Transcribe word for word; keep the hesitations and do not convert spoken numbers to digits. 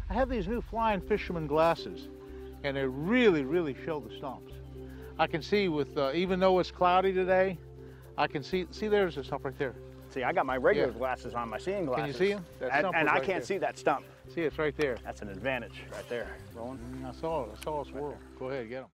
I have these new Flying Fisherman glasses, and they really, really show the stumps. I can see with, uh, even though it's cloudy today, I can see, see there's a stump right there. See, I got my regular Yeah. glasses on, my seeing glasses. Can you see him? That And, stump and is I right can't there. see that stump. See, it's right there. That's an advantage right there, Roland. Mm, I saw it, I saw it swirl. Go ahead, get him.